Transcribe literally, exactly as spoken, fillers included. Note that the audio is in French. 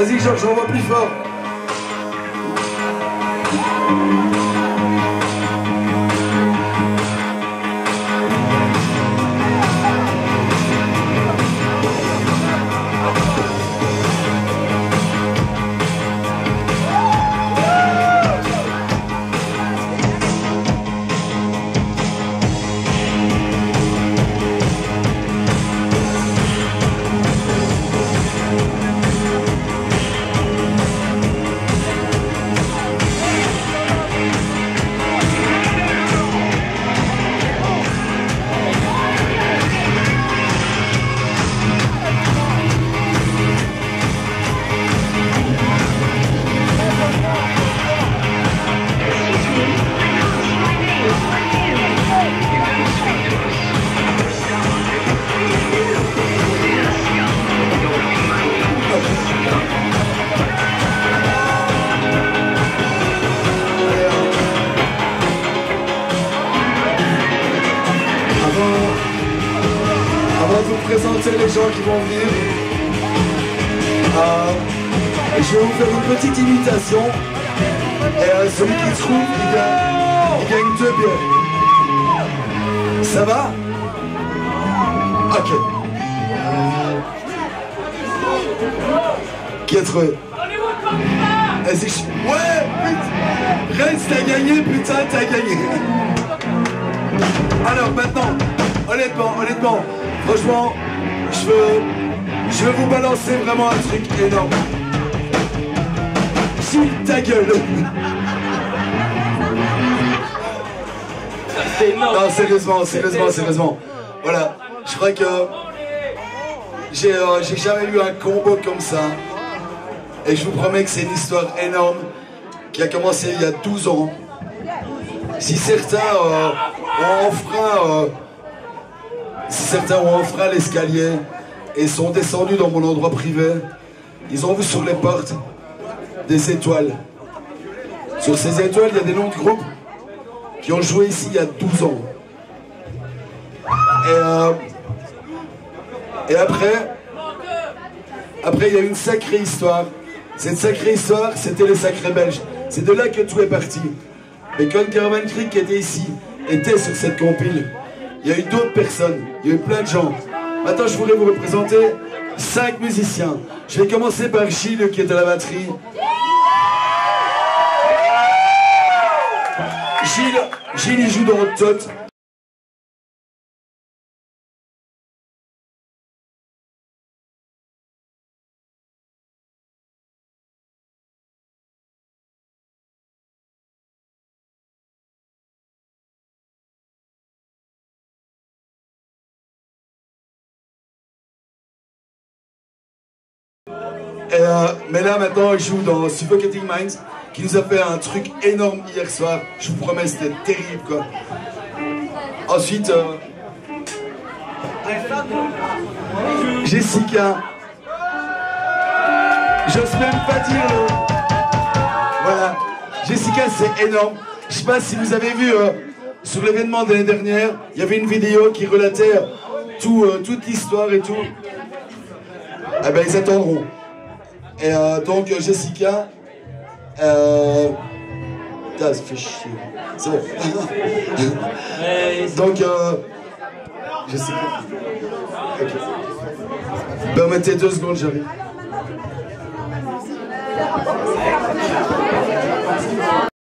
Vas-y Georges, j'envoie plus fort. Présenter les gens qui vont venir. Euh, je vais vous faire une petite imitation. Et euh, celui qui trouve, il gagne, il gagne deux bières. Ça va? Ok. Qui a trouvé? Vas-y, je... Ouais, putain. Rennes, t'as gagné, putain, t'as gagné. Alors maintenant, honnêtement, honnêtement, franchement, je veux, je veux vous balancer vraiment un truc énorme. Gilles, ta gueule. Non, sérieusement, sérieusement, sérieusement. Voilà, je crois que j'ai euh, j'ai jamais eu un combo comme ça. Et je vous promets que c'est une histoire énorme qui a commencé il y a douze ans. Si certains euh, ont enfreint... Euh, Si certains ont enfreint l'escalier et sont descendus dans mon endroit privé, ils ont vu sur les portes des étoiles. Sur ces étoiles, il y a des noms de groupes qui ont joué ici il y a douze ans. Et, euh, et après, après, il y a une sacrée histoire. Cette sacrée histoire, c'était les Sacrés Belges. C'est de là que tout est parti. Et quand Caravan Creek qui était ici, était sur cette compile, il y a eu d'autres personnes, il y a eu plein de gens. Maintenant, je voulais vous représenter cinq musiciens. Je vais commencer par Gilles qui est à la batterie. Gilles, Gilles il joue dans Tot. Et euh, mais là maintenant il joue dans Suffocating Minds qui nous a fait un truc énorme hier soir. Je vous promets, c'était terrible quoi. Ensuite euh, Jessica. J'ose même pas dire le... Voilà, Jessica c'est énorme. Je sais pas si vous avez vu euh, sur l'événement de l'année dernière, il y avait une vidéo qui relatait tout, euh, toute l'histoire et tout. Eh ben ils attendront. Et euh, donc Jessica, euh... putain, ça fait chier. C'est bon. Donc euh... Jessica. Ok. Permettez deux secondes, j'arrive.